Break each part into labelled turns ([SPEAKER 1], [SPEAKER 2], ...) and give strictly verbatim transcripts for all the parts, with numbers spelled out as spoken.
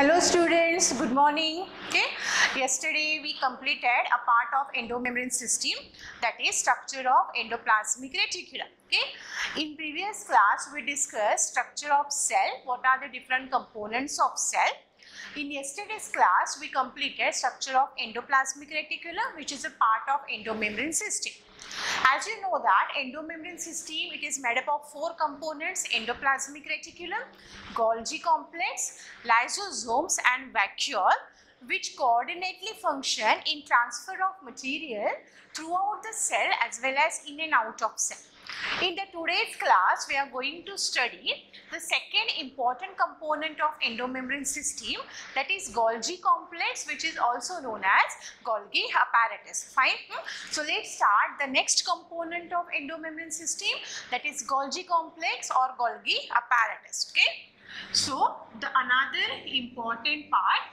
[SPEAKER 1] Hello students, good morning. Okay, yesterday we completed a part of endomembrane system, that is structure of endoplasmic reticulum. Okay, in previous class we discussed structure of cell, what are the different components of cell. In yesterday's class we completed structure of endoplasmic reticulum, which is a part of endomembrane system. As you know that endomembrane system, it is made up of four components: endoplasmic reticulum, Golgi complex, lysosomes and vacuole, which coordinately function in transfer of material throughout the cell as well as in and out of cell. In the today's class, we are going to study the second important component of endomembrane system, that is Golgi complex, which is also known as Golgi apparatus. Fine. So let's start the next component of endomembrane system, that is Golgi complex or Golgi apparatus. Okay. So the another important part.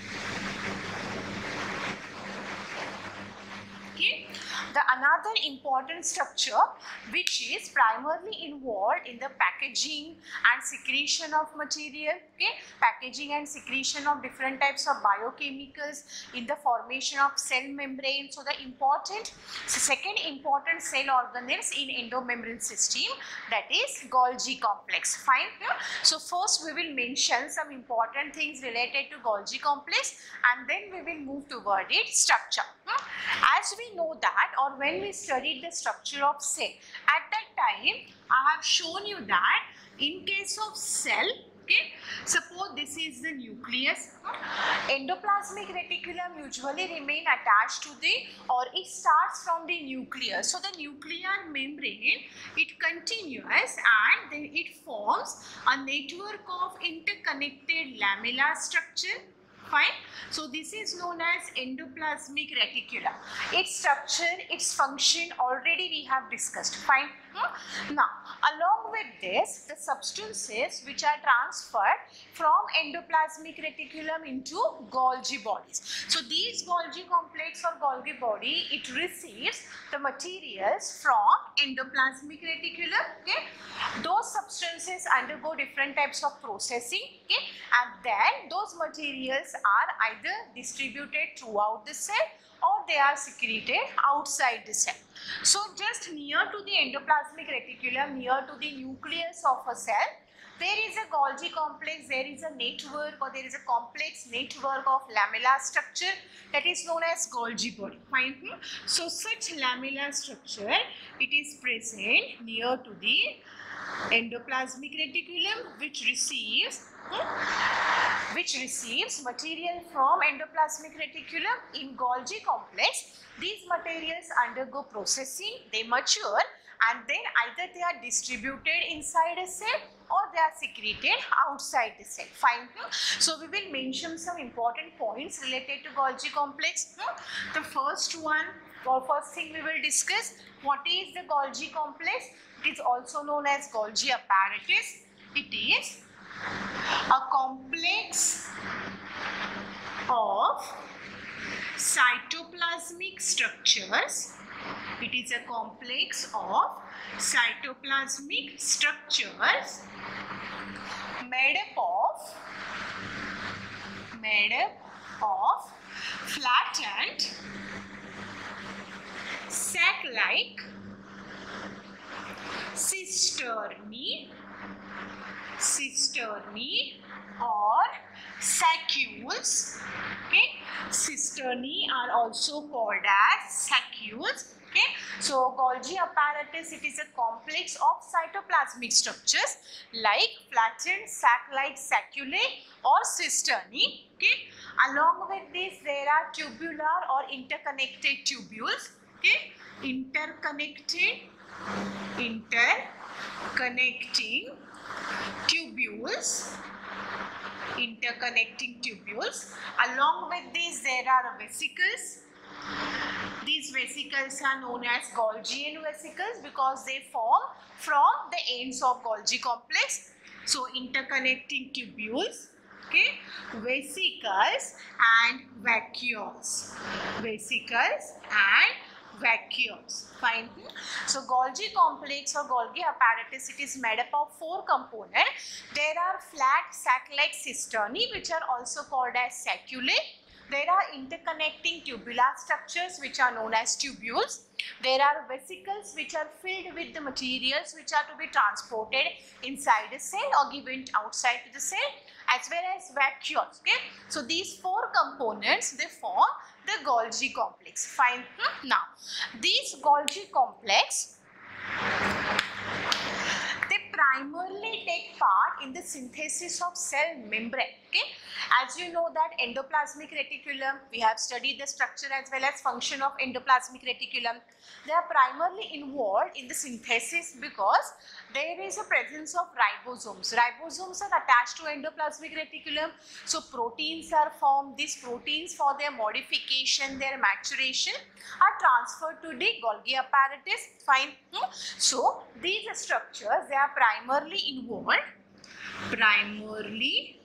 [SPEAKER 1] Okay. The another important structure which is primarily involved in the packaging and secretion of material, okay, packaging and secretion of different types of biochemicals in the formation of cell membrane. So the important, so second important cell organelles in endomembrane system, that is Golgi complex. Fine. So first we will mention some important things related to Golgi complex and then we will move toward its structure. As we know that, or when we studied the structure of cell, at that time I have shown you that in case of cell, okay, suppose this is the nucleus, endoplasmic reticulum usually remain attached to the, or it starts from the nucleus. So the nuclear membrane, it continues and then it forms a network of interconnected lamellar structure. Fine. So this is known as endoplasmic reticulum. Its structure, its function already we have discussed. Fine. Hmm? Now, along with this, the substances which are transferred from endoplasmic reticulum into Golgi bodies. So these Golgi complex or Golgi body, it receives the materials from endoplasmic reticulum. Okay. Those substances undergo different types of processing. Okay. And then those materials are either distributed throughout the cell or they are secreted outside the cell. So just near to the endoplasmic reticulum, near to the nucleus of a cell, there is a Golgi complex, there is a network or there is a complex network of lamellar structure that is known as Golgi body. Fine. So such lamellar structure, it is present near to the endoplasmic reticulum, which receives hmm, which receives material from endoplasmic reticulum in Golgi complex. These materials undergo processing, they mature and then either they are distributed inside a cell or they are secreted outside the cell. Fine. So we will mention some important points related to Golgi complex. The first one, or first thing we will discuss, what is the Golgi complex? It is also known as Golgi apparatus. It is a complex of cytoplasmic structures. It is a complex of cytoplasmic structures made up of made up of flattened sac-like cisternae, cisternae or saccules. Okay, cisternae are also called as saccules. Okay, so Golgi apparatus, it is a complex of cytoplasmic structures like flattened sac-like sacculae or cisternae. Okay, along with this there are tubular or interconnected tubules. Okay, interconnected, interconnecting tubules, interconnecting tubules. Along with this there are vesicles. These vesicles are known as Golgian vesicles because they form from the ends of Golgi complex. So interconnecting tubules, okay, vesicles and vacuoles, vesicles and vacuoles. Fine. So Golgi complex or Golgi apparatus, it is made up of four components. There are flat sac-like cisternae, which are also called as saculae. There are interconnecting tubular structures which are known as tubules. There are vesicles which are filled with the materials which are to be transported inside a cell or given outside to the cell, as well as vacuoles. Okay, so these four components, they form the Golgi complex. Fine. Hmm? Now, these Golgi complex, they primarily take part in the synthesis of cell membrane. Okay, as you know that endoplasmic reticulum, we have studied the structure as well as function of endoplasmic reticulum. They are primarily involved in the synthesis because there is a presence of ribosomes. Ribosomes are attached to endoplasmic reticulum, so proteins are formed. These proteins, for their modification, their maturation, are transferred to the Golgi apparatus. Fine. Hmm? So these structures, they are primarily involved, primarily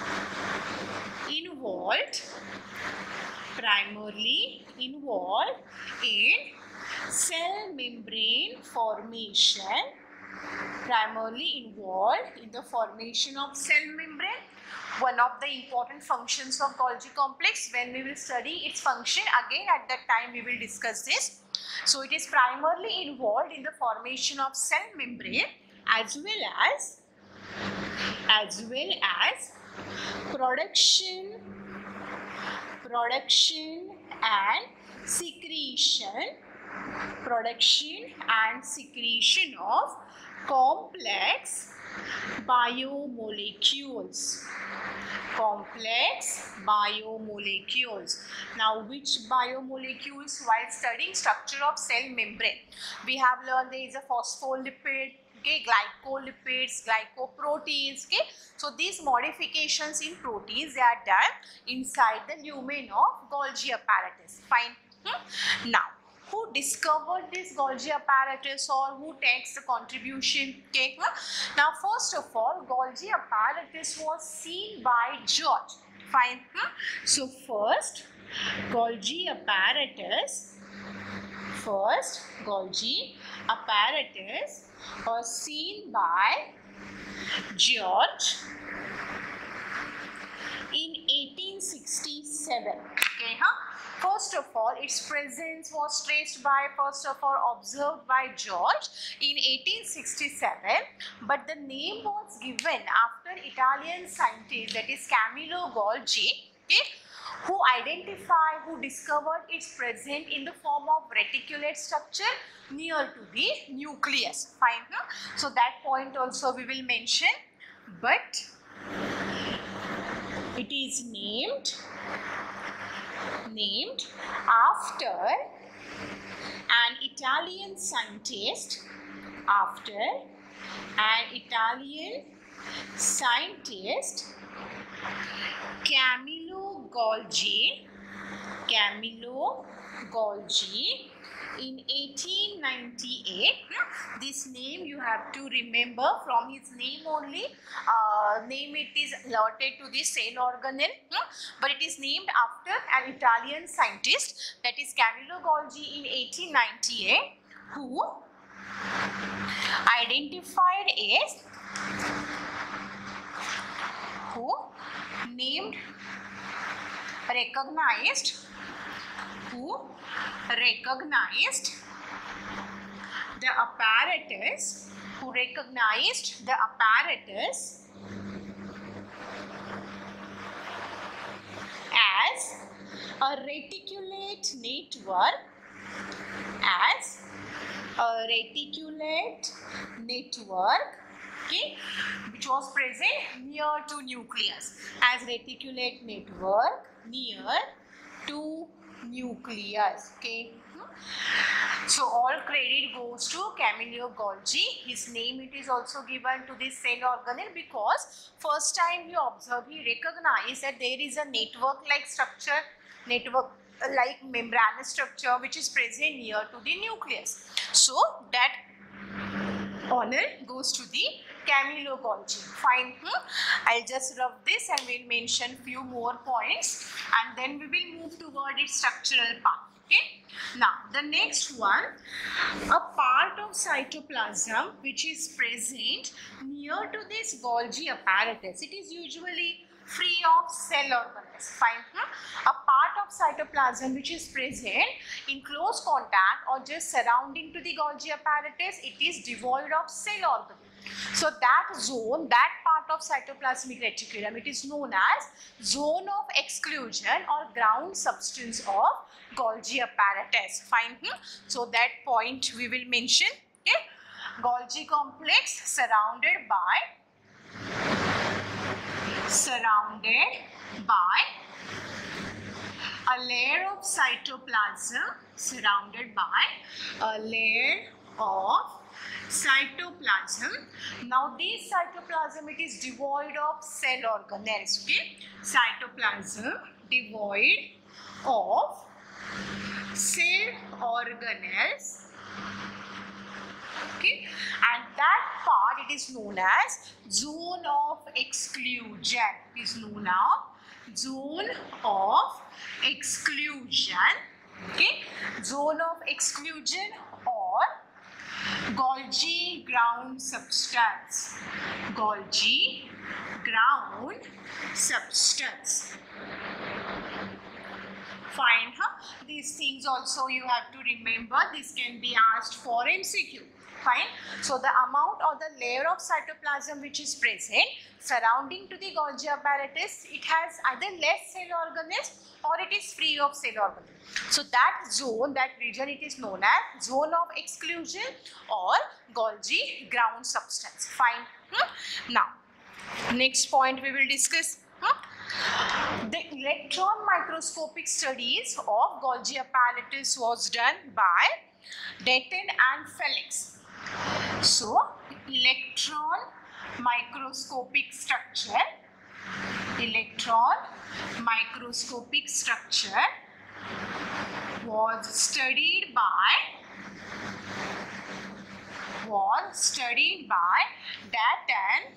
[SPEAKER 1] involved, primarily involved in cell membrane formation, primarily involved in the formation of cell membrane. One of the important functions of Golgi complex, when we will study its function, again at that time we will discuss this. So it is primarily involved in the formation of cell membrane as well as as well as production production and secretion production and secretion of complex biomolecules. Complex biomolecules. Now, which biomolecules? While studying structure of cell membrane, we have learned there is a phospholipid, okay, glycolipids, glycoproteins. Okay, so these modifications in proteins, they are done inside the lumen of Golgi apparatus. Fine. Hmm? Now, who discovered this Golgi apparatus or who takes the contribution? Okay. Now, first of all, Golgi apparatus was seen by George. Fine. So, first, Golgi apparatus, first, Golgi apparatus was seen by George in eighteen sixty-seven. Okay, huh? First of all, its presence was traced by, first of all, observed by George in eighteen sixty-seven, but the name was given after Italian scientist, that is Camillo Golgi, okay, who identified, who discovered its presence in the form of reticulate structure near to the nucleus. Fine. No? So that point also we will mention, but it is named named after an Italian scientist, after an Italian scientist, Camillo Golgi, Camillo Golgi, in eighteen ninety-eight. This name you have to remember from his name only. Uh, name it is allotted to the cell organelle, but it is named after an Italian scientist, that is Camillo Golgi in eighteen ninety-eight, who identified as, who named, recognized, who recognized the apparatus, who recognized the apparatus as a reticulate network, as a reticulate network, okay, which was present near to nucleus, as reticulate network near to nucleus. Okay, so all credit goes to Camillo Golgi. His name it is also given to this cell organelle because first time he observed, he recognized that there is a network like structure, network like membranous structure which is present near to the nucleus. So that honor goes to the Camillo Golgi. Fine. Hmm? I'll just rub this and we'll mention few more points and then we will move toward its structural part. Okay. Now the next one, a part of cytoplasm which is present near to this Golgi apparatus. It is usually free of cell organelles. Fine. Hmm? A part of cytoplasm which is present in close contact or just surrounding to the Golgi apparatus, it is devoid of cell organelles. So that zone, that part of cytoplasmic reticulum, it is known as zone of exclusion or ground substance of Golgi apparatus. Fine. Hmm? So that point we will mention. Okay. Golgi complex surrounded by surrounded by a layer of cytoplasm, surrounded by a layer of cytoplasm. Now this cytoplasm, it is devoid of cell organelles. Okay, cytoplasm devoid of cell organelles. Okay, and that part, it is known as zone of exclusion. It is known as zone of exclusion. Okay, zone of exclusion or Golgi ground substance. Golgi ground substance. Fine, huh? These things also you have to remember. This can be asked for M C Q. Fine. So the amount or the layer of cytoplasm which is present surrounding to the Golgi apparatus, it has either less cell organelles or it is free of cell organelles. So that zone, that region, it is known as zone of exclusion or Golgi ground substance. Fine. Hmm? Now, next point we will discuss. Hmm? The electron microscopic studies of Golgi apparatus was done by Daten and Felix. So, electron microscopic structure, electron microscopic structure was studied by, was studied by Daten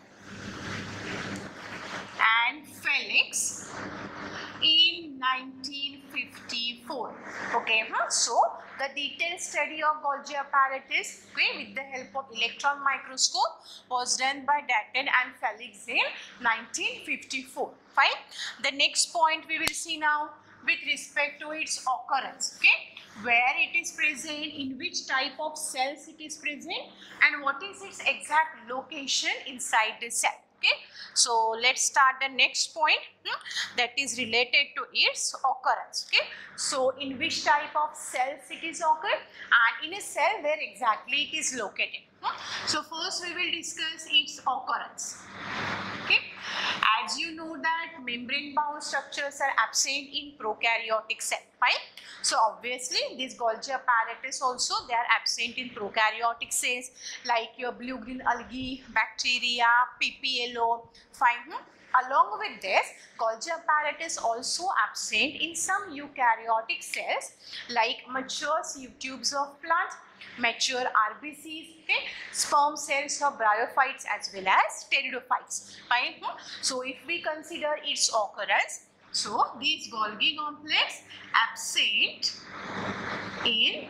[SPEAKER 1] and Felix in nineteen fifty-four. Okay, huh? So the detailed study of Golgi apparatus, okay, with the help of electron microscope was done by Daten and Felix in nineteen fifty-four. Fine. The next point we will see now with respect to its occurrence. Okay, where it is present, in which type of cells it is present, and what is its exact location inside the cell. Okay, so let's start the next point, hmm, that is related to its occurrence. Okay, so in which type of cells it is occurred and in a cell where exactly it is located. Hmm. So first we will discuss its occurrence. Okay, as you know that membrane bound structures are absent in prokaryotic cell. Fine. So obviously this Golgi apparatus also, they are absent in prokaryotic cells like your blue-green algae, bacteria, P P L O. Fine. Hmm? Along with this, Golgi apparatus also absent in some eukaryotic cells like mature sieve tubes of plant, mature R B Cs, okay, sperm cells of bryophytes as well as pteridophytes. Fine. Hmm? So if we consider its occurrence, so this Golgi complex absent in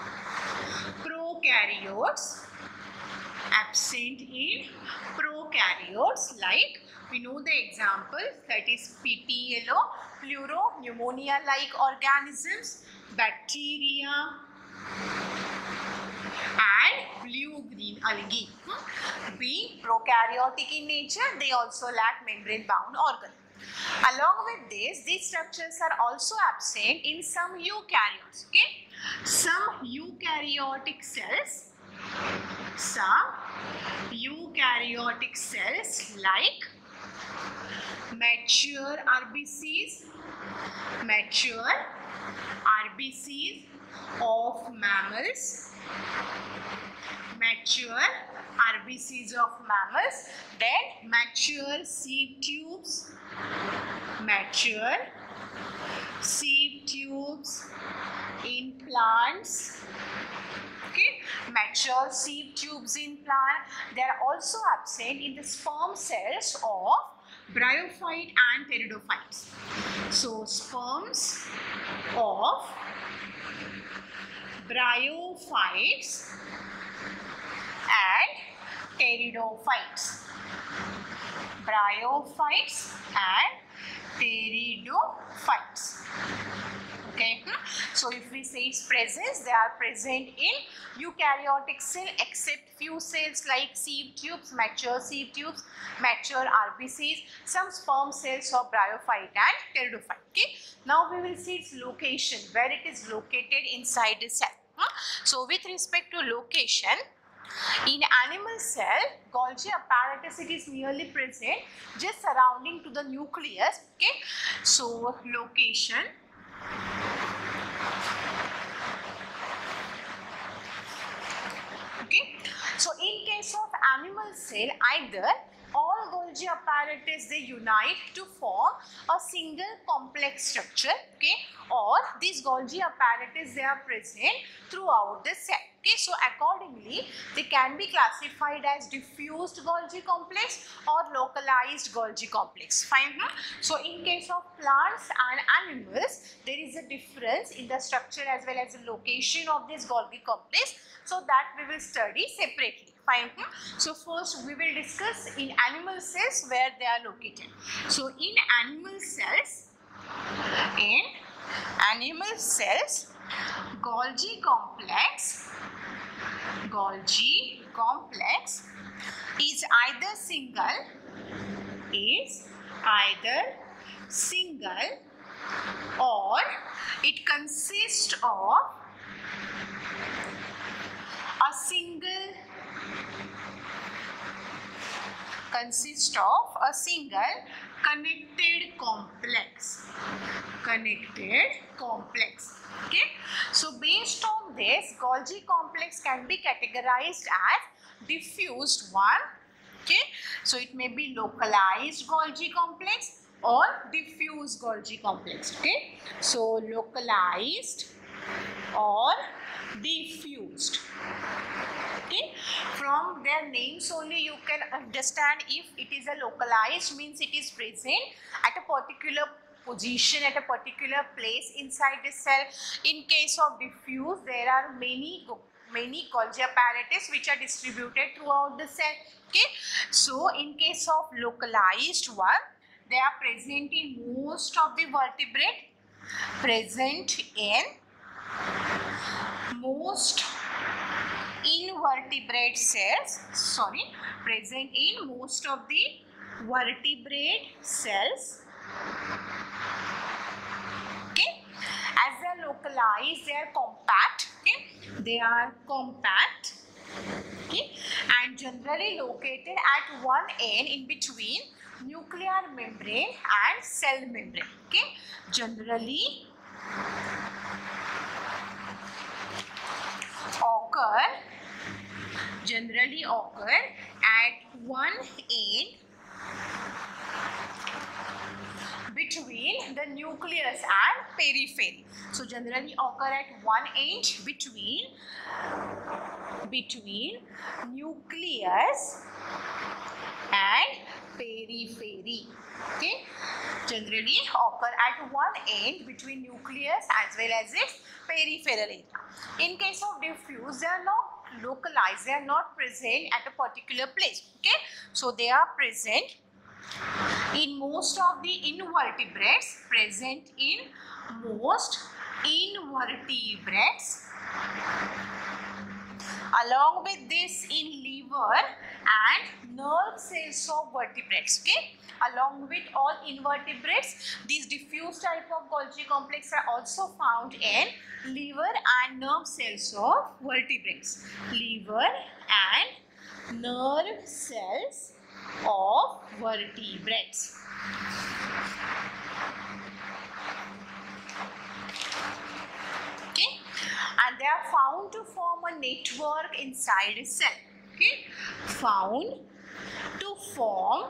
[SPEAKER 1] prokaryotes, absent in prokaryotes, like we know the example, that is P P L O, pleuro pneumonia like organisms, bacteria and blue-green algae. Hmm? Being prokaryotic in nature, they also lack membrane-bound organ. Along with this, these structures are also absent in some eukaryotes. Okay, some eukaryotic cells, some eukaryotic cells like mature R B Cs, mature R B Cs of mammals, mature R B Cs of mammals, then mature sieve tubes, mature sieve tubes in plants. Okay, mature sieve tubes in plant. They are also absent in the sperm cells of bryophyte and pteridophytes. So sperms of bryophytes and pteridophytes. Bryophytes and pteridophytes. Okay, so if we say its presence, they are present in eukaryotic cell except few cells like sieve tubes, mature sieve tubes, mature R B Cs, some sperm cells of bryophyte and pteridophyte. Okay, now we will see its location, where it is located inside the cell. So with respect to location, in animal cell, Golgi apparatus, it is nearly present just surrounding to the nucleus. Okay, so location. Okay, so in case of animal cell, either all Golgi apparatus they unite to form a single complex structure, okay, or these Golgi apparatus they are present throughout the cell. Okay, so accordingly they can be classified as diffused Golgi complex or localized Golgi complex. Fine, huh? So in case of plants and animals, there is a difference in the structure as well as the location of this Golgi complex. So that we will study separately. Fine. Hmm? So first we will discuss in animal cells where they are located. So in animal cells, in animal cells, Golgi complex, Golgi complex is either single, is either single or it consists of a single consists of a single connected complex. Connected complex. Okay. So based on this, Golgi complex can be categorized as diffused one. Okay. So it may be localized Golgi complex or diffuse Golgi complex. Okay. So localized or diffused. Okay, from their names only you can understand if it is a localized means it is present at a particular position, at a particular place inside the cell. In case of diffuse, there are many many Golgi apparatus which are distributed throughout the cell. Okay, so in case of localized one, they are present in most of the vertebrate, present in most invertebrate cells, sorry, present in most of the vertebrate cells. Okay, as they are localized, they are compact. Okay, they are compact. Okay, and generally located at one end in between nuclear membrane and cell membrane. Okay, generally occur generally occur at one end between the nucleus and periphery. So generally occur at one end between between nucleus and periphery. Okay, generally occur at one end between nucleus as well as its peripheral area. In case of diffuse, they are not localized, they are not present at a particular place. Okay, so they are present in most of the invertebrates, present in most invertebrates. Along with this, in liver and nerve cells of vertebrates. Okay, along with all invertebrates, these diffuse type of Golgi complex are also found in liver and nerve cells of vertebrates. Liver and nerve cells of vertebrates. Okay, and they are found to form a network inside a cell. Okay, found to form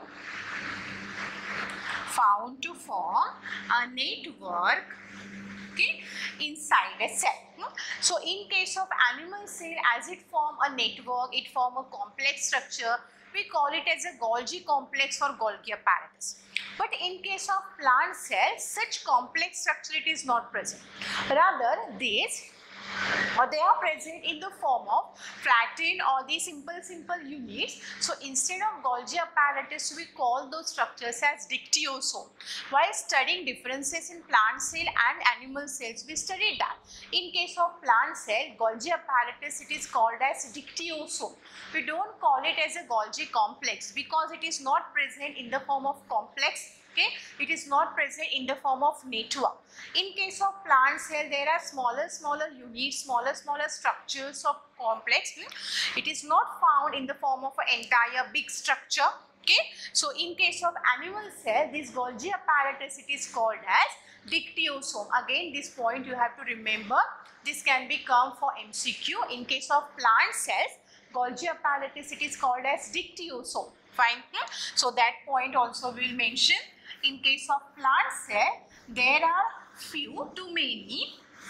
[SPEAKER 1] found to form a network, okay, inside a cell. So in case of animal cell, as it form a network, it form a complex structure, we call it as a Golgi complex or Golgi apparatus. But in case of plant cells, such complex structure it is not present. Rather, these or they are present in the form of flattened or the simple simple units. So instead of Golgi apparatus, we call those structures as dictyosome. While studying differences in plant cell and animal cells, we studied that. In case of plant cell, Golgi apparatus, it is called as dictyosome. We don't call it as a Golgi complex because it is not present in the form of complex. Okay, it is not present in the form of network. In case of plant cell, there are smaller smaller units, smaller smaller structures of complex. It is not found in the form of an entire big structure. Okay, so in case of animal cell, this Golgi apparatus, it is called as dictyosome. Again, this point you have to remember. This can be come for M C Q. In case of plant cells, Golgi apparatus, it is called as dictyosome. Fine. So that point also we will mention. In case of plant cell, there are few to many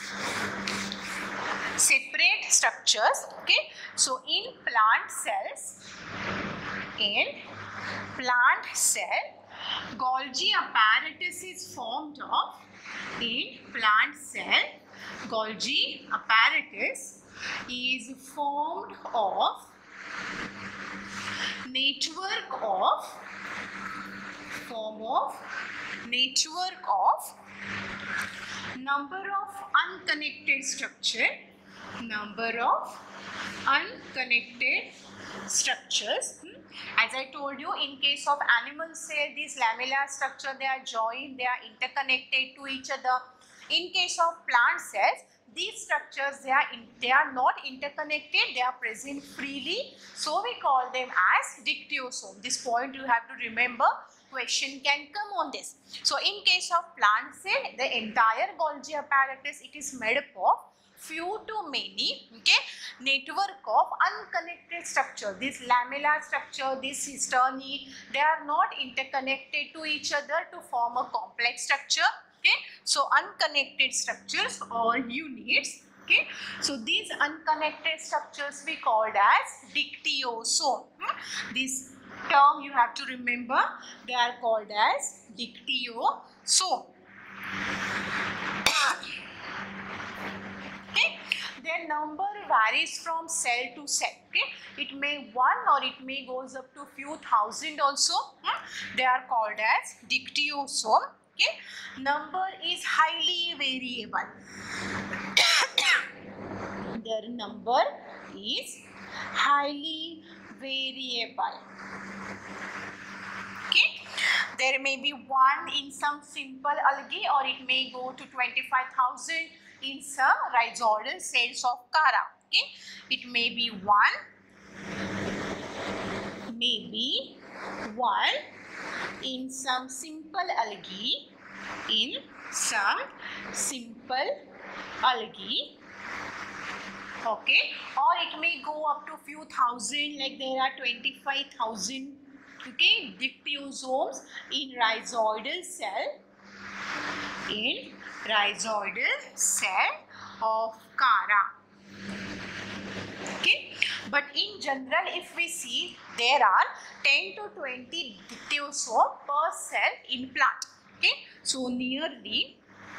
[SPEAKER 1] separate structures. Okay, so in plant cells, in plant cell, Golgi apparatus is formed of. In plant cell, Golgi apparatus is formed of network of form of network of number of unconnected structure number of unconnected structures. As I told you, in case of animal cell, these lamellar structure, they are joined, they are interconnected to each other. In case of plant cells, these structures, they are in, they are not interconnected, they are present freely, so we call them as dictyosome. This point you have to remember. Question can come on this. So in case of plant cell, the entire Golgi apparatus, it is made up of few to many, okay, network of unconnected structure. This lamellar structure, this cisternae, they are not interconnected to each other to form a complex structure. Okay, so unconnected structures or units. Okay, so these unconnected structures we called as dictyosome. This term you have to remember, they are called as dictyosome. Okay, their number varies from cell to cell. Okay, it may one or it may goes up to few thousand also. They are called as dictyosome. Okay, number is highly variable. Their number is highly variable. Okay, there may be one in some simple algae, or it may go to twenty-five thousand in some rhizoidal cells of Chara. Okay, it may be one, maybe one in some simple algae, in some simple algae. Okay, or it may go up to few thousand, like there are twenty-five thousand, okay, dictyosomes in rhizoidal cell, in rhizoidal cell of Chara. Okay, but in general, if we see, there are ten to twenty dictyosomes per cell in plant. Okay, so nearly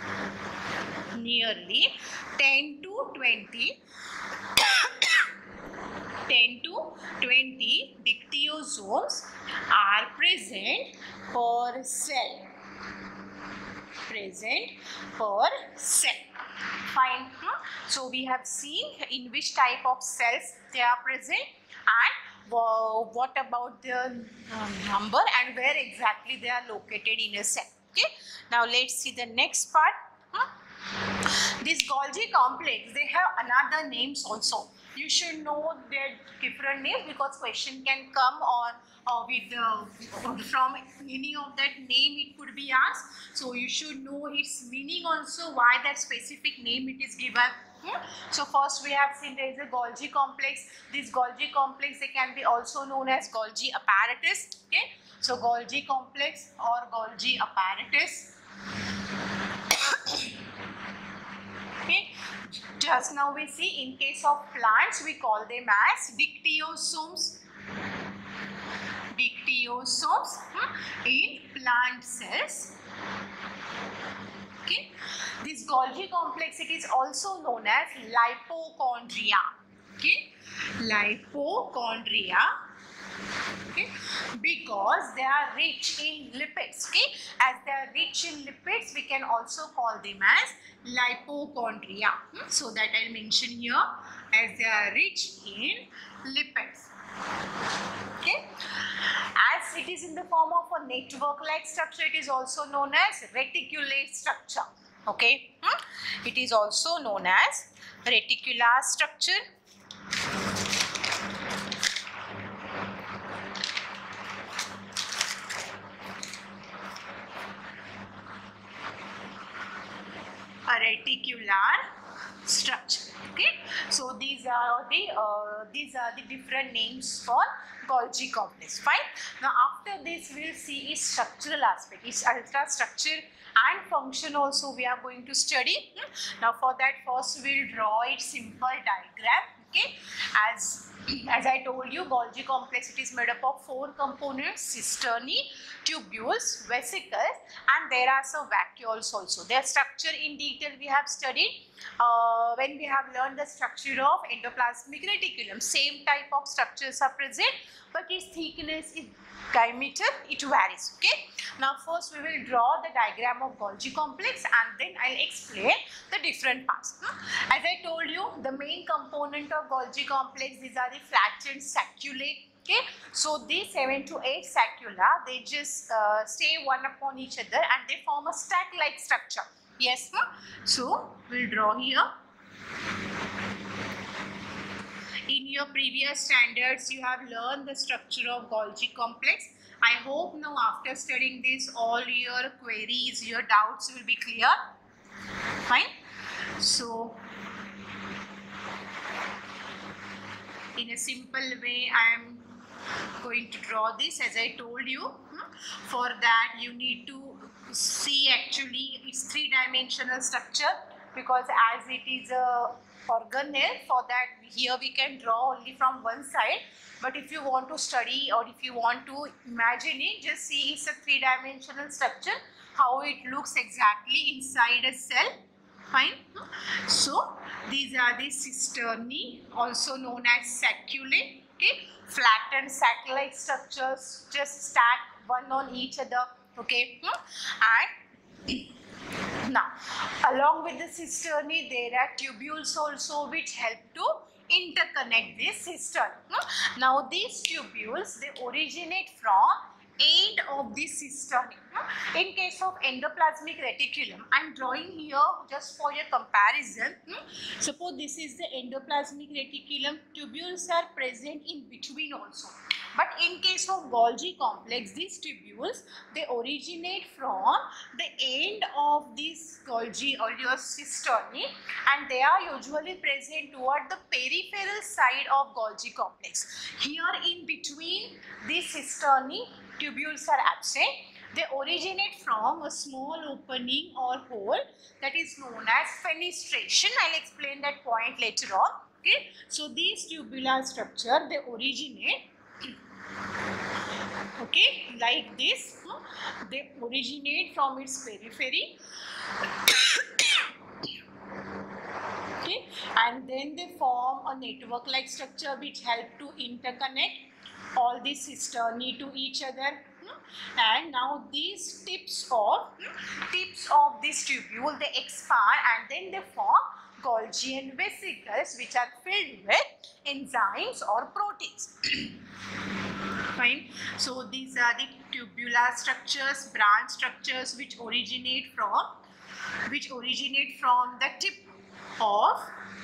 [SPEAKER 1] nearly ten to twenty ten to twenty dictyosomes are present per cell. Present per cell. Fine. So we have seen in which type of cells they are present, and uh, what about their uh, number and where exactly they are located in a cell. Okay. Now let's see the next part. This Golgi complex, they have another names also. You should know their different names because question can come on uh, with uh, from any of that name it could be asked. So you should know its meaning also, why that specific name it is given. Hmm? So first we have seen there is a Golgi complex. This Golgi complex, they can be also known as Golgi apparatus. Okay, so Golgi complex or Golgi apparatus. Okay, just now we see in case of plants we call them as dictyosomes. dictyosomes hmm, in plant cells. Okay, this Golgi complex, it is also known as lipochondria. Okay, lipochondria. Okay, because they are rich in lipids. Okay, as they are rich in lipids, we can also call them as lipochondria. Hmm? So that I'll mention here, as they are rich in lipids. Okay, as it is in the form of a network-like structure, it is also known as reticulate structure. Okay, hmm? It is also known as reticular structure. A reticular structure. Okay, so these are the uh, these are the different names for Golgi complex. Fine. Now after this, we'll see its structural aspect, its ultra structure and function also we are going to study. Now for that, first we'll draw its simple diagram. Okay, as as I told you, Golgi complex, it is made up of four components: cisternae, tubules, vesicles, and there are some vacuoles also. Their structure in detail we have studied uh, when we have learned the structure of endoplasmic reticulum. Same type of structures are present, but its thickness is diameter, it varies. Okay, now first we will draw the diagram of Golgi complex and then I'll explain the different parts. As I told you, the main component of Golgi complex, these are the flattened sacculae. Okay, so these seven to eight saccula, they just uh, stay one upon each other and they form a stack-like structure. Yes, huh? So we'll draw here. In your previous standards, you have learned the structure of Golgi complex. I hope now after studying this, all your queries, your doubts will be clear. Fine. So, in a simple way, I am going to draw this as I told you. For that, you need to see actually its three-dimensional structure, because as it is a organelle, for that here we can draw only from one side. But if you want to study or if you want to imagine it, just see it's a three-dimensional structure, how it looks exactly inside a cell. Fine. So these are the cisternae, also known as sacculae. Okay, flattened sac-like structures, just stack one on each other. Okay, and now along with the cisternae, there are tubules also which help to interconnect this cistern. Now these tubules, they originate from end of the cistern. In case of endoplasmic reticulum, I am drawing here just for your comparison. Suppose this is the endoplasmic reticulum, tubules are present in between also. But in case of Golgi complex, these tubules, they originate from the end of this Golgi or your cisternae, and they are usually present toward the peripheral side of Golgi complex. Here in between these cisternae, tubules are absent. They originate from a small opening or hole that is known as fenestration. I'll explain that point later on. Okay, so these tubular structure, they originate okay like this. They originate from its periphery okay, and then they form a network like structure which help to interconnect all these cisternae to each other. And now these tips of tips of this tubule, they expand and then they form Golgian vesicles which are filled with enzymes or proteins. Fine. So these are the tubular structures, branch structures which originate from which originate from the tip of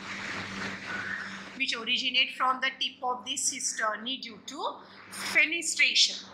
[SPEAKER 1] which originate from the tip of the cisternae due to fenestration.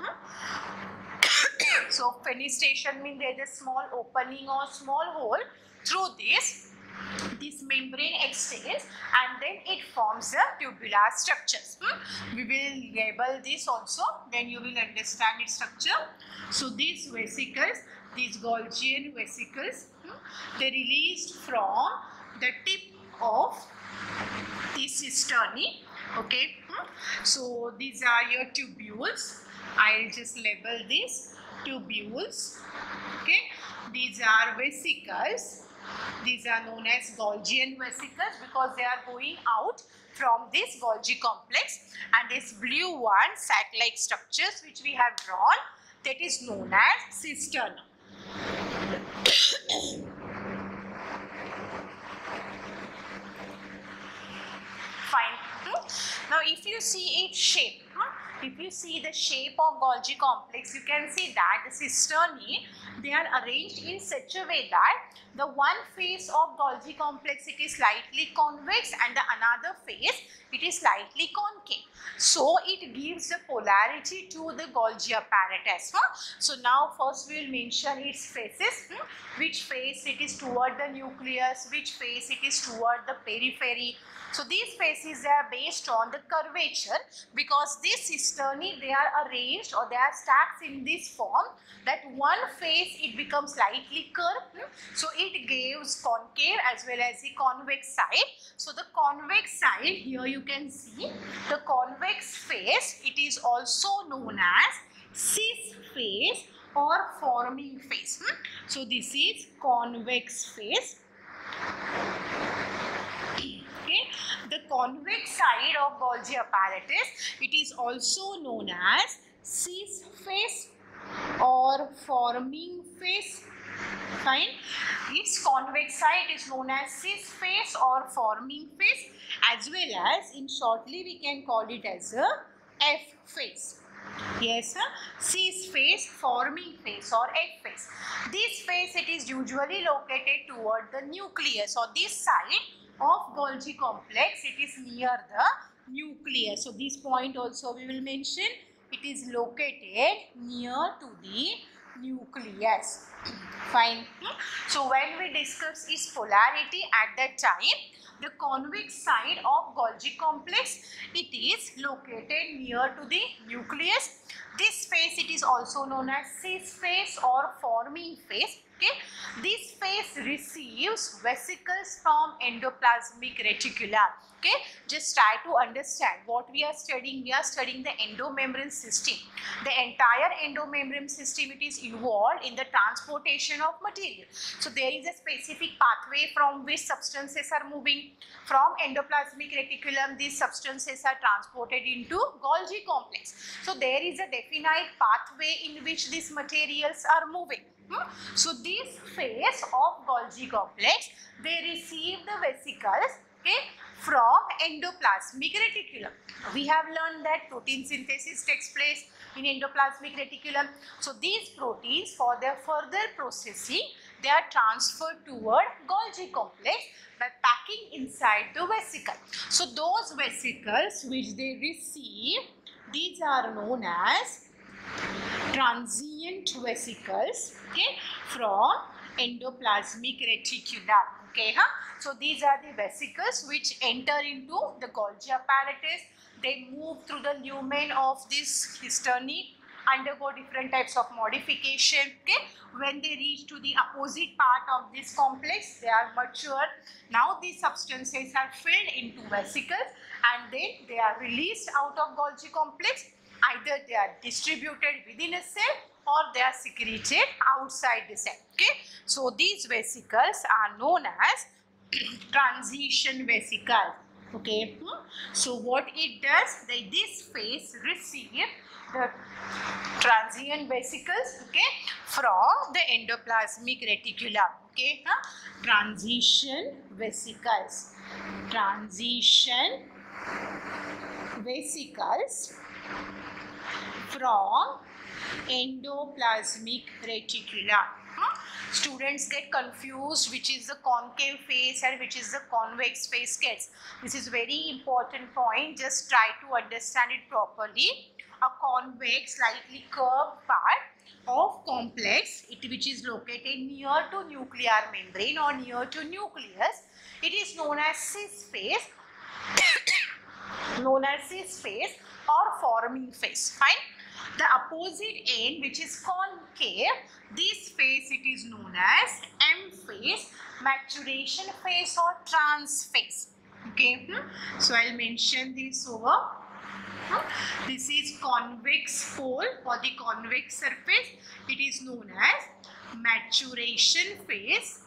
[SPEAKER 1] So fenestration means there is a small opening or small hole. Through this, this membrane extends and then it forms the tubular structures. Hmm? We will label this also, then you will understand its structure. So these vesicles, these Golgian vesicles, hmm, they released from the tip of the cisternae. Okay, hmm? So these are your tubules. I'll just label this tubules. Okay, these are vesicles. These are known as Golgian vesicles because they are going out from this Golgi complex, and this blue one, sac-like structures which we have drawn, that is known as cisterna. Fine. Now if you see its shape, if you see the shape of Golgi complex, you can see that the cisternae, they are arranged in such a way that the one face of Golgi complex, it is slightly convex, and the another face, it is slightly concave. So it gives the polarity to the Golgi apparatus. Huh? So now first we will mention its faces. Hmm? Which face it is toward the nucleus, which face it is toward the periphery. So these faces, they are based on the curvature, because these cisternae, they are arranged or they are stacked in this form that one face it becomes slightly curved. So it gives concave as well as the convex side. So the convex side, here you can see the convex face, it is also known as cis face or forming face. So this is convex face. Okay. The convex side of Golgi apparatus, it is also known as cis face or forming face. Fine. Its convex side is known as cis face or forming face, as well as in shortly we can call it as a F face. Yes, sir. Cis face, forming face or F face. This face, it is usually located toward the nucleus, or this side of Golgi complex, it is near the nucleus. So this point also we will mention, it is located near to the nucleus. Fine. So when we discuss its polarity at that time, the convex side of Golgi complex, it is located near to the nucleus. This face, it is also known as cis face or forming face. Okay, this face receives vesicles from endoplasmic reticulum. Okay, just try to understand what we are studying. We are studying the endomembrane system. The entire endomembrane system, it is involved in the transportation of material. So there is a specific pathway from which substances are moving. From endoplasmic reticulum, these substances are transported into Golgi complex. So there is a definite pathway in which these materials are moving. Hmm? So this phase of Golgi complex, they receive the vesicles, okay, from endoplasmic reticulum. We have learned that protein synthesis takes place in endoplasmic reticulum. So these proteins, for their further processing, they are transferred toward Golgi complex by packing inside the vesicle. So those vesicles which they receive, these are known as transient vesicles, okay, from endoplasmic reticulum. Okay, huh? So these are the vesicles which enter into the Golgi apparatus. They move through the lumen of this cisternae, undergo different types of modification. Okay, when they reach to the opposite part of this complex, they are mature. Now these substances are filled into vesicles, and then they are released out of Golgi complex. Either they are distributed within a cell or they are secreted outside the cell. Okay, so these vesicles are known as transition vesicles. Okay, hmm? So what it does, that this phase receive the transient vesicles, okay, from the endoplasmic reticulum. Okay, huh? Transition vesicles, transition vesicles from endoplasmic reticulum. Huh? Students get confused which is the concave face and which is the convex face gets. This is very important point. Just try to understand it properly. A convex, slightly curved part of complex, it which is located near to nuclear membrane or near to nucleus, it is known as cis face, known as cis face or forming face. Fine. The opposite end, which is concave, this phase it is known as M phase, maturation phase or trans phase. Okay, hmm? So I'll mention this over. This is convex pole or the convex surface. It is known as maturation phase,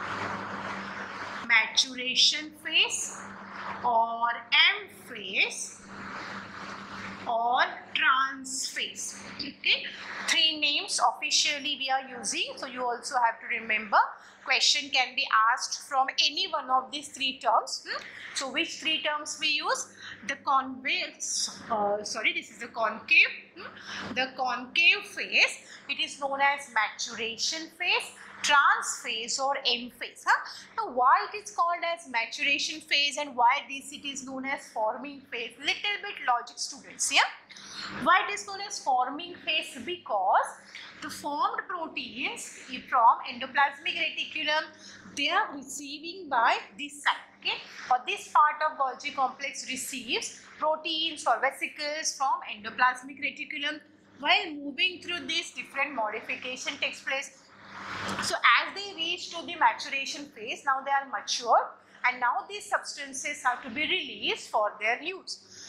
[SPEAKER 1] maturation phase or M phase or trans phase. Okay, three names officially we are using, so you also have to remember. Question can be asked from any one of these three terms. Hmm? So which three terms we use? The convex, uh, sorry, this is the concave. Hmm? The concave phase, it is known as maturation phase, trans phase or M phase. Huh? Now why it is called as maturation phase and why this it is known as forming phase? Little bit logic, students. Yeah. Why it is known as forming phase? Because the formed proteins from endoplasmic reticulum, they are receiving by this side. Okay, or this part of Golgi complex receives proteins or vesicles from endoplasmic reticulum. While moving through this, different modification takes place. So as they reach to the maturation phase, now they are mature and now these substances have to be released for their use.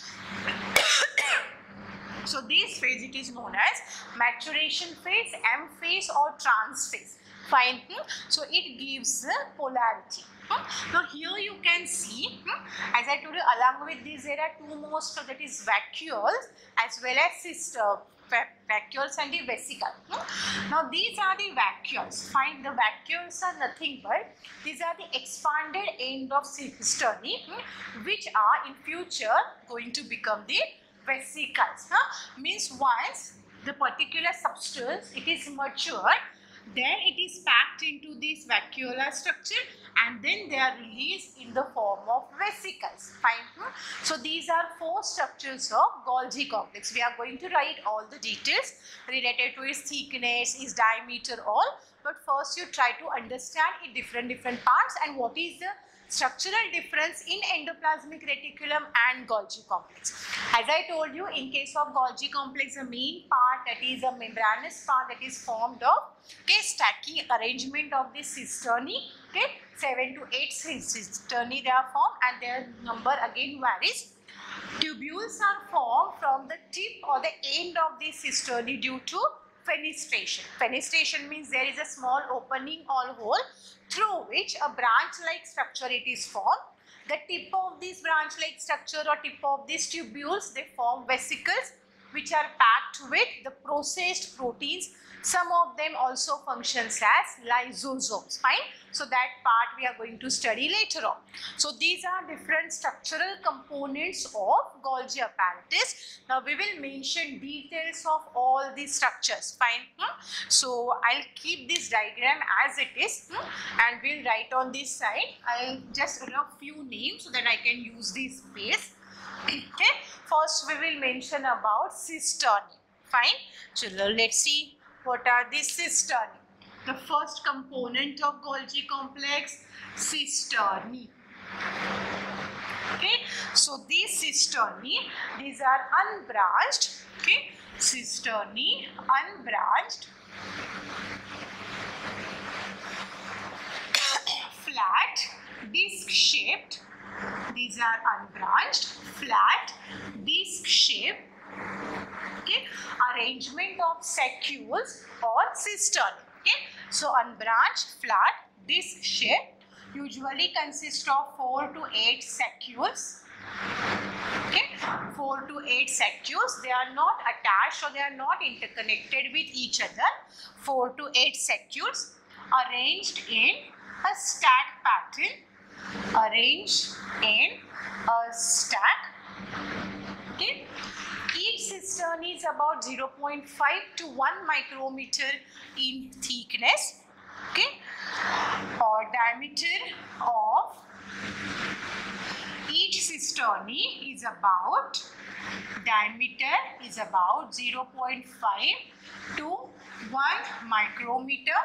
[SPEAKER 1] So this phase it is known as maturation phase, M phase or trans phase. Fine. So it gives polarity. Now here you can see, as I told you, along with these there are two more, so that is vacuoles as well as sister vacuoles and the vesicle. Now these are the vacuoles. Fine, the vacuoles are nothing but these are the expanded end of cisternae, which are in future going to become the vesicles. Huh? Means once the particular substance it is matured, then it is packed into this vacuolar structure and then they are released in the form of vesicles. Fine. Hmm? So these are four structures of Golgi complex. We are going to write all the details related to its thickness, its diameter, all. But first you try to understand its different different parts and what is the structural difference in endoplasmic reticulum and Golgi complex. As I told you, in case of Golgi complex, the main part, that is a membranous part, that is formed of, okay, stacking arrangement of the cisternae. Okay, seven to eight cisternae they are formed and their number again varies. Tubules are formed from the tip or the end of the cisternae due to fenestration. Fenestration means there is a small opening or hole through which a branch-like structure it is formed. The tip of this branch-like structure or tip of these tubules, they form vesicles which are packed with the processed proteins. Some of them also functions as lysosomes. Fine. So that part we are going to study later on. So these are different structural components of Golgi apparatus. Now we will mention details of all these structures. Fine. Hmm? So I'll keep this diagram as it is, hmm? and we'll write on this side. I'll just rub few names so that I can use this space. Okay. First we will mention about cisternae. Fine. So let's see. What are the cisternae? The first component of Golgi complex, cisternae. Okay, so these cisternae, these are unbranched. Okay, cisternae, unbranched, flat, disc shaped. These are unbranched, flat, disc shaped. Okay, arrangement of saccules or cisternae. Okay, so unbranched, flat, disc shape, usually consist of four to eight saccules. Okay, four to eight saccules. They are not attached or they are not interconnected with each other. Four to eight saccules arranged in a stack pattern. Arranged in a stack. Okay. Each cisternae is about zero point five to one micrometer in thickness. Okay, or diameter of each cisternae is about diameter is about zero point five to one micrometer.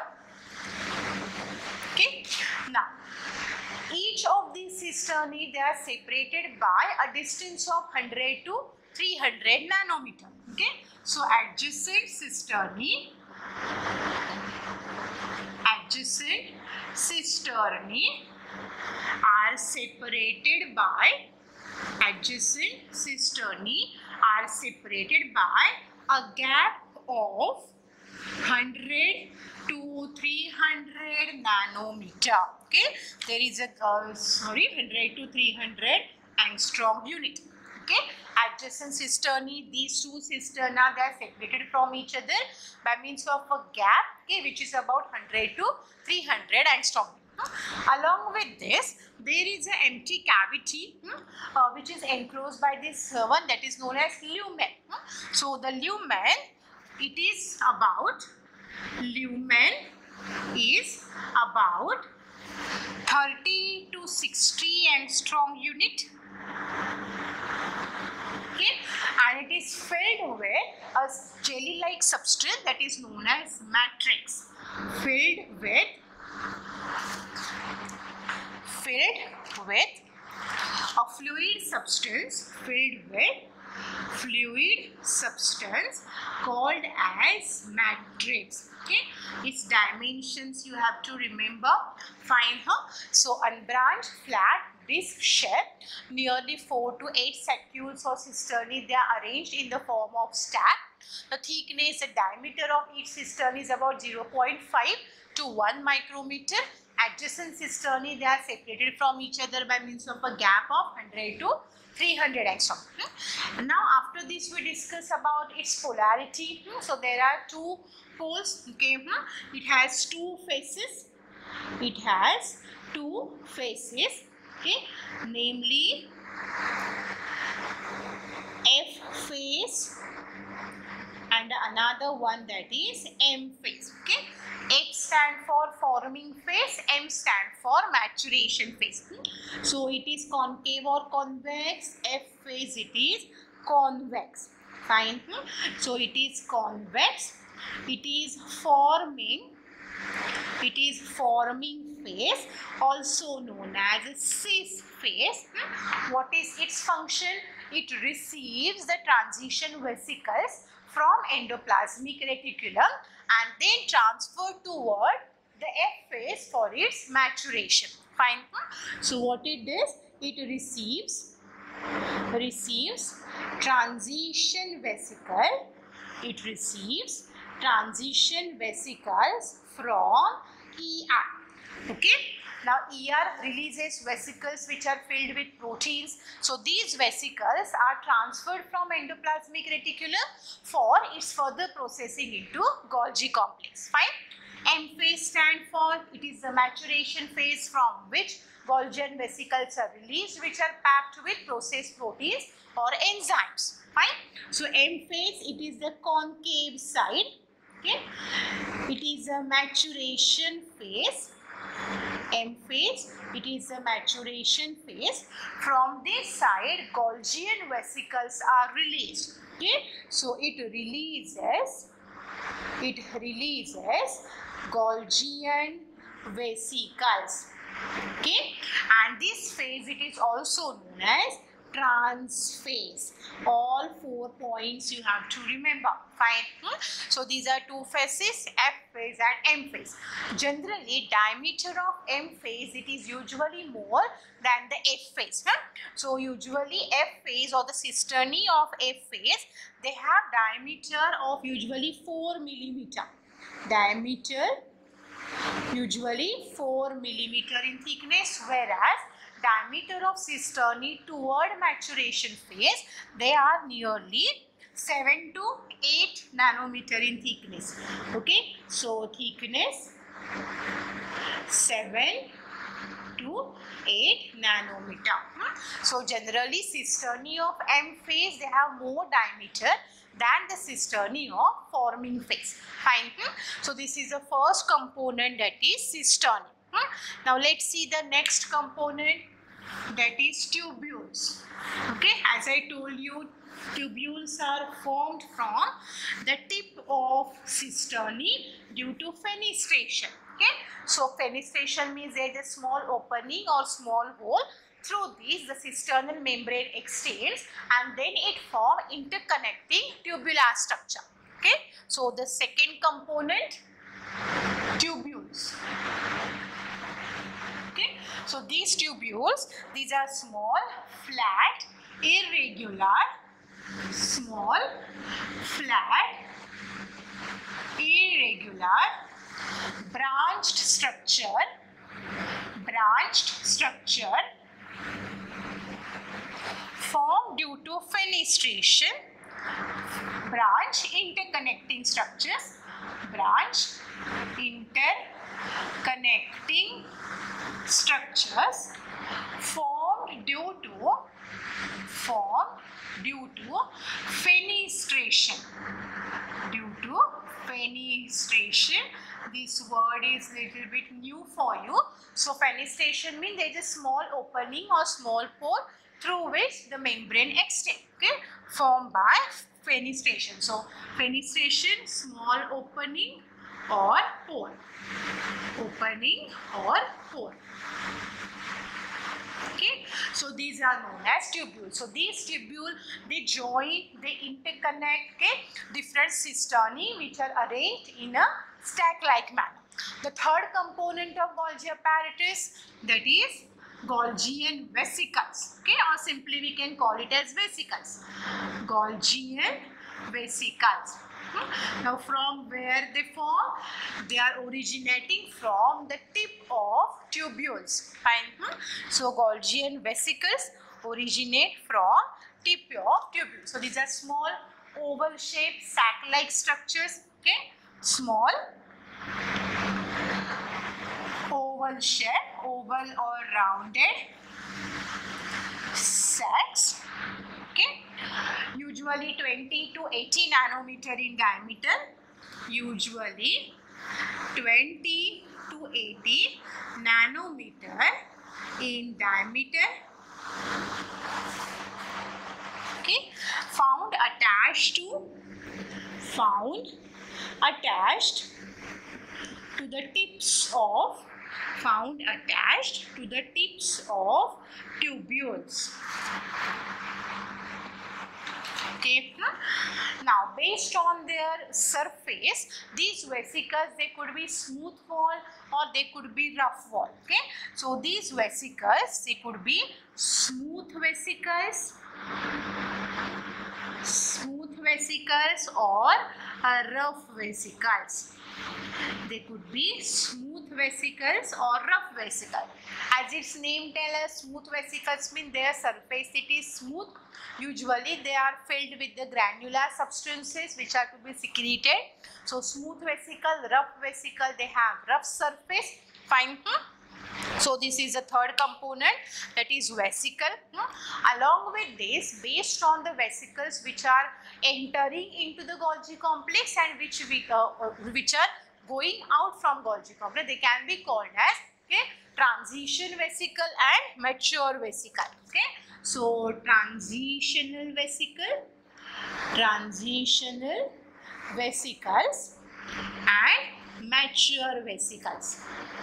[SPEAKER 1] Okay, now each of these cisternae they are separated by a distance of one hundred to three hundred nanometer. Okay, so adjacent cisternae, adjacent cisternae are separated by adjacent cisternae are separated by a gap of one hundred to three hundred nanometer. Okay, there is a uh, sorry one hundred to three hundred angstrom unit. Okay, adjacent cisternae, these two cisterna, they are separated from each other by means of a gap, okay, which is about one hundred to three hundred angstrom. Along with this, there is an empty cavity hmm, uh, which is enclosed by this uh, one that is known as lumen. Hmm. So the lumen, it is about lumen is about thirty to sixty angstrom unit. Okay, and it is filled with a jelly-like substance that is known as matrix. Filled with filled with a fluid substance, filled with fluid substance called as matrix. Okay, its dimensions you have to remember. Fine, huh? So unbranched, flat, disc shape, nearly four to eight sacules or cisternae, they are arranged in the form of stack. The thickness, the diameter of each cistern is about zero point five to one micrometer. Adjacent cisternae, they are separated from each other by means of a gap of one hundred to three hundred angstrom. Hmm. Now after this we discuss about its polarity. Hmm. So there are two poles. Okay, hmm. It has two faces. It has two faces. Okay, namely F face and another one that is M face. Okay, X stand for forming phase, M stand for maturation phase. Hmm. So it is concave or convex. F phase, it is convex. Fine. Hmm. So it is convex. It is forming. It is forming phase, also known as cis phase. Hmm. What is its function? It receives the transition vesicles from endoplasmic reticulum and then transfer toward the F phase for its maturation. Fine. So what it does? It receives receives transition vesicle. It receives transition vesicles from E R. Okay. Now E R releases vesicles which are filled with proteins. So these vesicles are transferred from endoplasmic reticulum for its further processing into Golgi complex. Fine. M phase stand for, it is the maturation phase from which Golgi vesicles are released, which are packed with processed proteins or enzymes. Fine. So M phase, it is the concave side. Okay. It is a maturation phase. M phase, it is a maturation phase. From this side, Golgi vesicles are released. Okay. So it releases, it releases Golgi vesicles. Okay. And this phase, it is also known as transphase. All four points you have to remember. Fine. Hmm? So these are two phases, F phase and M phase. Generally, diameter of M phase, it is usually more than the F phase. Huh? So usually F phase or the cisternae of F phase, they have diameter of usually four millimeter. Diameter usually four millimeter in thickness, whereas diameter of cisternae toward maturation phase, they are nearly seven to eight nanometer in thickness. Okay, so thickness seven to eight nanometer. So generally cisternae of M phase, they have more diameter than the cisternae of forming phase. Fine. So this is the first component, that is cisternae. Now let's see the next component, that is tubules. Okay, as I told you, tubules are formed from the tip of cisternae due to fenestration. Okay, so fenestration means there is a small opening or small hole. Through this, the cisternal membrane extends and then it forms interconnecting tubular structure. Okay, so the second component, tubules. Okay, So these tubules, these are small, flat, irregular, small, flat, irregular, branched structure, branched structure formed due to fenestration, branch interconnecting structures, branch interconnecting structures formed due to formed due to fenestration, due to fenestration. This word is little bit new for you. So fenestration means there is a small opening or small pore through which the membrane extends, okay, formed by fenestration. So fenestration, small opening or pore, opening or pore. Okay, so these are known as tubules. So these tubules, they join, they interconnect, okay, different cisternae which are arranged in a stack-like manner. The third component of Golgi apparatus, that is Golgian vesicles, okay, or simply we can call it as vesicles. Golgian vesicles. Hmm. Now from where they form? They are originating from the tip of tubules. Fine. Hmm. So Golgian vesicles originate from tip of tubules. So these are small oval shaped sac-like structures. Okay, small oval shape, oval or rounded sacs. Okay, usually twenty to eighty nanometer in diameter, usually twenty to eighty nanometer in diameter. Okay, found attached to found attached to the tips of found attached to the tips of tubules. Okay. Now, based on their surface, these vesicles, they could be smooth wall or they could be rough wall. Okay. So these vesicles, they could be smooth vesicles, smooth vesicles or uh, rough vesicles. They could be smooth vesicles or rough vesicles. As its name tells us, smooth vesicles mean their surface it is smooth. Usually they are filled with the granular substances which are to be secreted. So smooth vesicle, rough vesicle, they have rough surface. Fine. Hmm? So this is the third component, that is vesicle. Hmm? Along with this, based on the vesicles which are entering into the Golgi complex and which we uh, which are going out from Golgi complex, they can be called as, okay, transition vesicle and mature vesicle. Okay, so transitional vesicle, transitional vesicles and mature vesicles.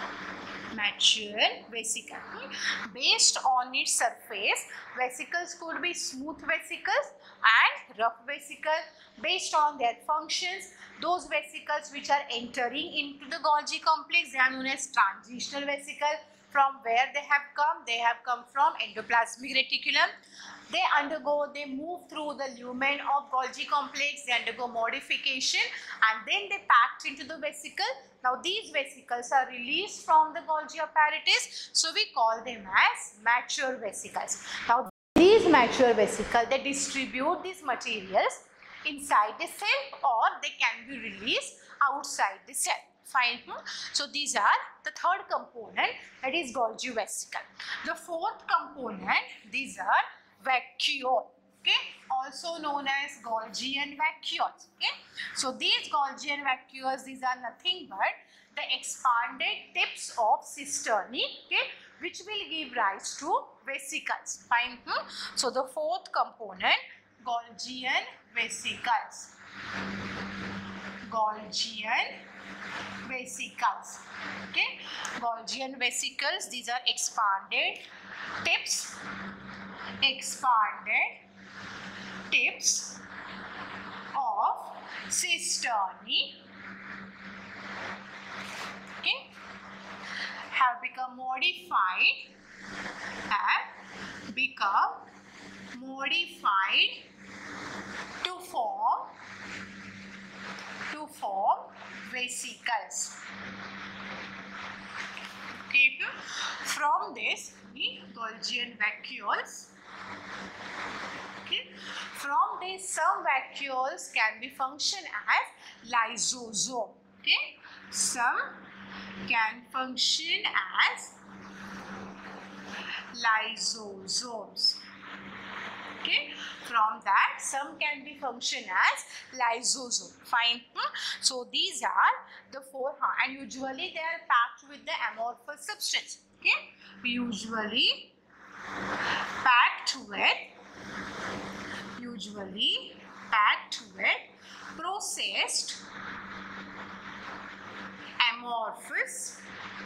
[SPEAKER 1] Mature vesicle. Based on its surface, vesicles could be smooth vesicles and rough vesicles. Based on their functions, those vesicles which are entering into the Golgi complex, they are known as transitional vesicle. From where they have come? They have come from endoplasmic reticulum. They undergo, they move through the lumen of Golgi complex, they undergo modification and then they packed into the vesicle. Now these vesicles are released from the Golgi apparatus, so we call them as mature vesicles. Now these mature vesicles, they distribute these materials inside the cell or they can be released outside the cell. Fine. Hmm? So these are the third component, that is Golgi vesicle. The fourth component, these are vacuole, okay, also known as Golgian vacuoles. Okay, so these Golgian vacuoles, these are nothing but the expanded tips of cisternae, okay, which will give rise to vesicles. Fine. Hmm? So the fourth component, Golgian vesicles, Golgian vesicles. Okay, Golgian vesicles, these are expanded tips, expanded tips of cisternae, okay, have become modified, have become modified to form to form vesicles. Okay, from this the Golgi vacuoles. Okay, from this some vacuoles can be function as lysosome. Okay, some can function as lysosomes. Okay, from that some can be function as lysosome. Fine. Hmm? So these are the four, and usually they are packed with the amorphous substance. Okay, usually packed with usually packed with processed amorphous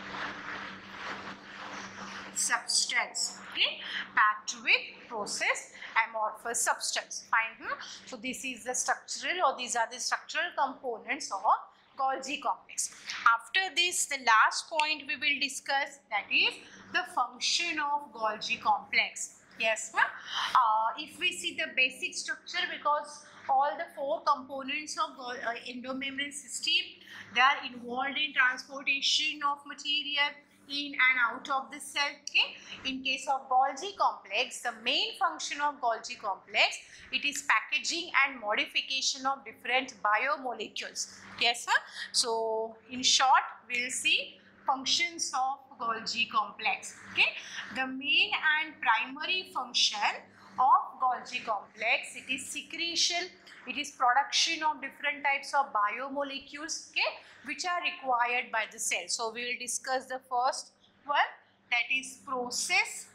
[SPEAKER 1] substance. Okay, packed with processed amorphous substance. Fine. Hmm? So this is the structural, or these are the structural components of Golgi complex. After this, the last point we will discuss, that is the function of Golgi complex. Yes, ma'am. Uh, if we see the basic structure, because all the four components of uh, endomembrane system, they are involved in transportation of material in and out of the cell. Okay, in case of Golgi complex, the main function of Golgi complex, it is packaging and modification of different biomolecules. Yes, sir. So in short, we'll see functions of Golgi complex. Okay, the main and primary function of Golgi complex, it is secretion, it is production of different types of biomolecules, okay, which are required by the cell. So we will discuss the first one, that is process,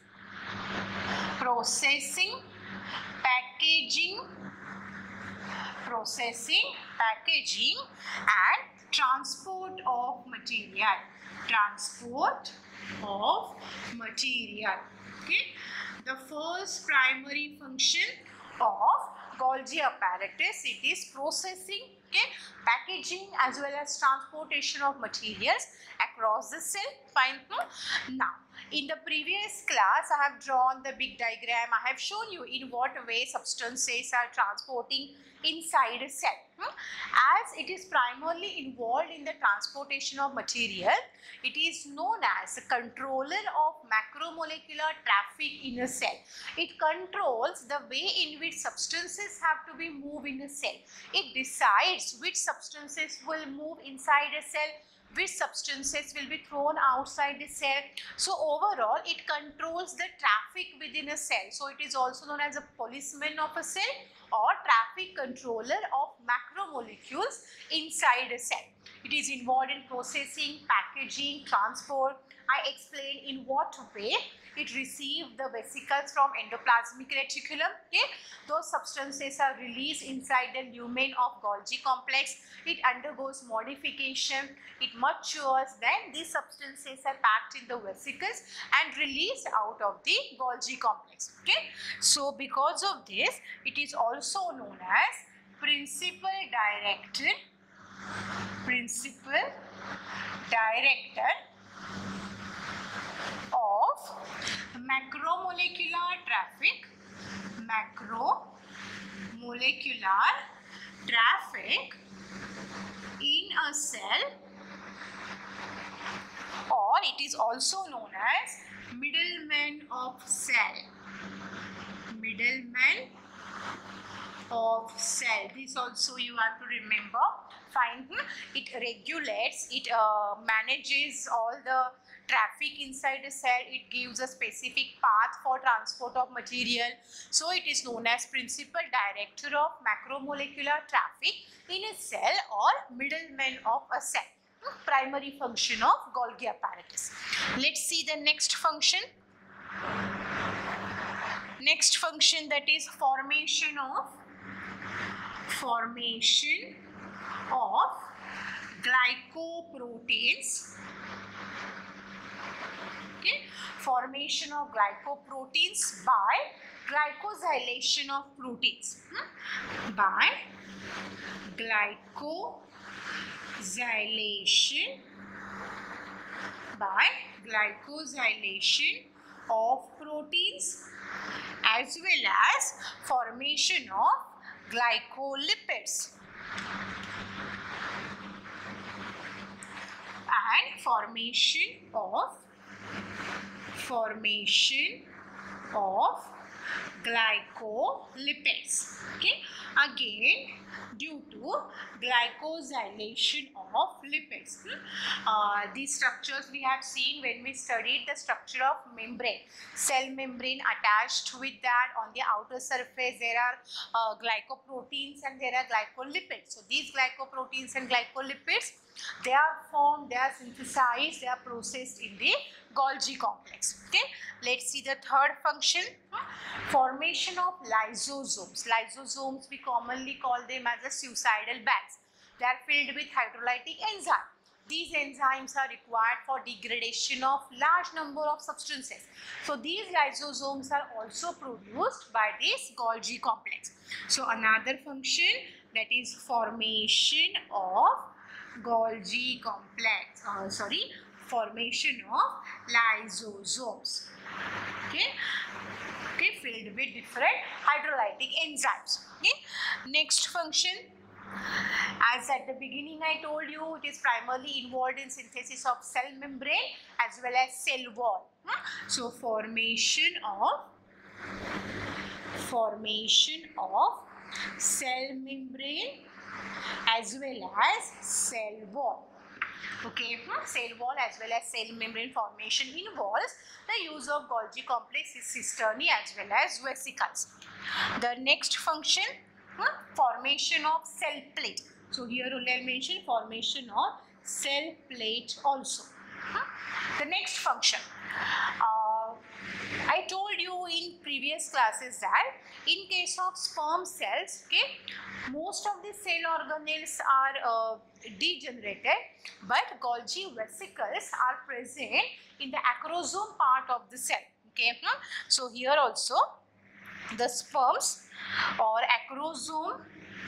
[SPEAKER 1] processing, packaging, processing, packaging and transport of material, transport of material. Okay, the first primary function of Golgi apparatus, it is processing, okay, packaging as well as transportation of materials across the cell. Fine. Now, in the previous class, I have drawn the big diagram. I have shown you in what way substances are transporting inside a cell. As it is primarily involved in the transportation of material, it is known as a controller of macromolecular traffic in a cell. It controls the way in which substances have to be moved in a cell. It decides which substances will move inside a cell, which substances will be thrown outside the cell. So overall, it controls the traffic within a cell. So it is also known as a policeman of a cell or traffic controller of macromolecules inside a cell. It is involved in processing, packaging, transport. I explained in what way it receives the vesicles from endoplasmic reticulum. Okay, those substances are released inside the lumen of Golgi complex. It undergoes modification, it matures, then these substances are packed in the vesicles and released out of the Golgi complex. Okay, so because of this, it is also known as principal director, principal director of macromolecular traffic, macromolecular traffic in a cell, or it is also known as middleman of cell, middleman of cell. This also you have to remember. Fine. It regulates, it uh, manages all the traffic inside a cell. It gives a specific path for transport of material. So it is known as principal director of macromolecular traffic in a cell or middleman of a cell. Primary function of Golgi apparatus. Let's see the next function. Next function, that is formation of formation of glycoproteins. Okay, formation of glycoproteins by glycosylation of proteins. Hmm? By glycosylation, by glycosylation of proteins as well as formation of glycolipids and formation of formation of glycolipids. Okay, again due to glycosylation of lipids. Uh, these structures we have seen when we studied the structure of membrane. Cell membrane, attached with that on the outer surface there are uh, glycoproteins and there are glycolipids. So these glycoproteins and glycolipids, they are formed, they are synthesized, they are processed in the Golgi complex. Okay, let's see the third function. Formation of lysosomes. Lysosomes, we commonly call them as the suicidal bags. They are filled with hydrolytic enzyme. These enzymes are required for degradation of large number of substances. So these lysosomes are also produced by this Golgi complex. So another function, that is formation of Golgi complex. Uh, sorry, formation of lysosomes. Okay. Okay, filled with different hydrolytic enzymes. Okay, next function, as at the beginning I told you, it is primarily involved in synthesis of cell membrane as well as cell wall. So formation of formation of cell membrane as well as cell wall. Okay, cell wall as well as cell membrane formation involves the use of Golgi complex, cisternae as well as vesicles. The next function, formation of cell plate. So here only I mention formation of cell plate also. The next function, uh, I told you in previous classes that in case of sperm cells, okay, most of the cell organelles are uh, degenerated, but Golgi vesicles are present in the acrosome part of the cell. Okay, so here also the sperms or acrosome,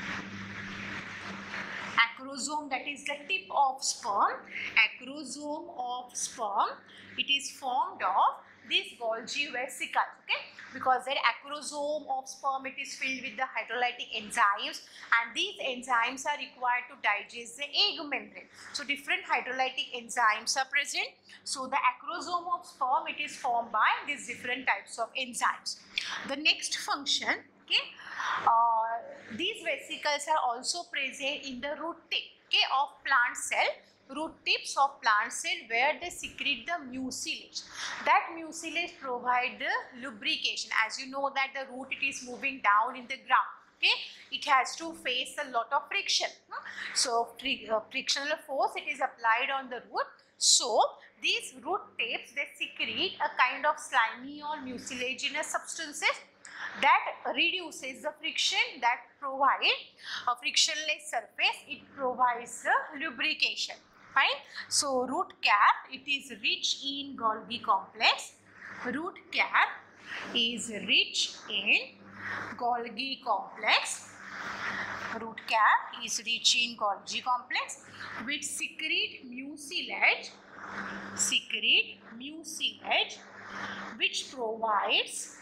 [SPEAKER 1] acrosome, that is the tip of sperm, acrosome of sperm, it is formed of these Golgi vesicles. Okay, because that acrosome of sperm, it is filled with the hydrolytic enzymes, and these enzymes are required to digest the egg membrane. So different hydrolytic enzymes are present. So the acrosome of sperm, it is formed by these different types of enzymes. The next function, okay, uh, these vesicles are also present in the root tip, okay, of plant cell. Root tips of plant cell where they secrete the mucilage. That mucilage provide the lubrication. As you know that the root, it is moving down in the ground. Okay, it has to face a lot of friction. So uh, frictional force, it is applied on the root. So these root tips, they secrete a kind of slimy or mucilaginous substances that reduces the friction, that provide a frictionless surface. It provides the lubrication. Fine. So root cap, it is rich in Golgi complex. Root cap is rich in Golgi complex. Root cap is rich in Golgi complex, which secrete mucilage, secrete mucilage, which provides,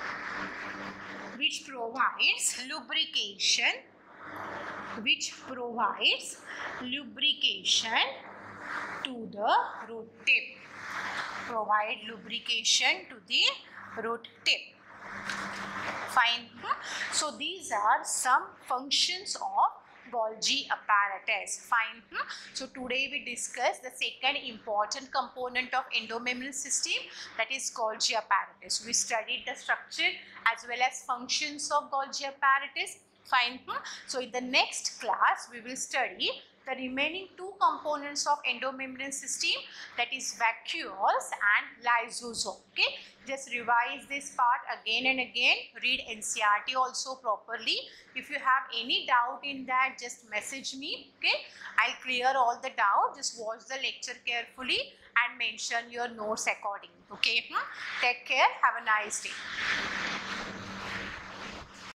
[SPEAKER 1] which provides lubrication, which provides lubrication to the root tip. Provide lubrication to the root tip. Fine. So these are some functions of Golgi apparatus. Fine. So today we discuss the second important component of endomembrane system, that is Golgi apparatus. We studied the structure as well as functions of Golgi apparatus. Fine. So in the next class we will study the remaining two components of endomembrane system, that is vacuoles and lysosome. Okay, just revise this part again and again. Read N C R T also properly. If you have any doubt in that, just message me. Okay, I'll clear all the doubt. Just watch the lecture carefully and mention your notes accordingly. Okay, take care. Have a nice day.